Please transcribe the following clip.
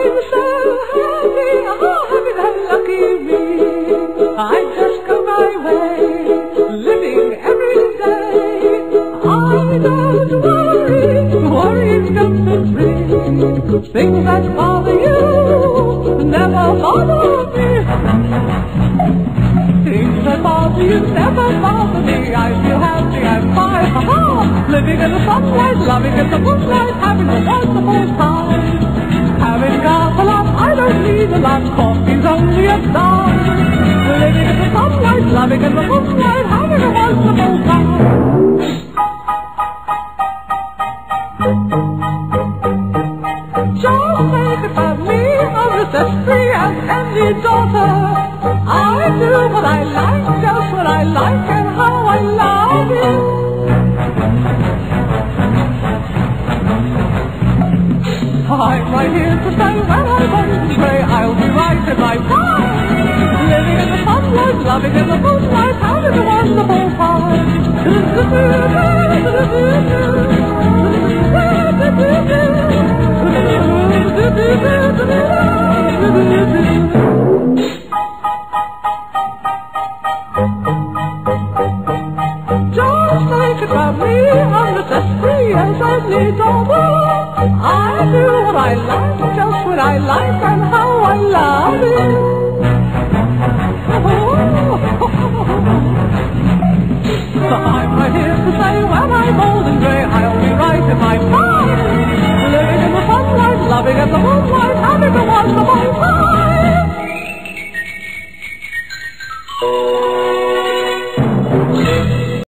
I'm so happy, oh happy and lucky me. I just go my way, living every day. I don't worry, worries just a dream. Things that bother you never bother me. Things that bother you never bother me. I feel happy and fine, ha-ha. Living in the sunlight, loving in the moonlight, having a wonderful time. Having got a lot, I don't need a lot. Coffee's only a dime. Living in the sunlight, loving in the moonlight, having a wonderful time. Just think about me, I'm just as free as any daughter. I do what I like, just what I like, and how I love it. I'm right here to say when I want to stray, I'll be right in my time. Living in the sunlight, loving in the moonlight, having a wonderful time. Just think about me, I'm just as free as any daughter. I do what I like, just what I like, and how I love it. I'm right here to say, well,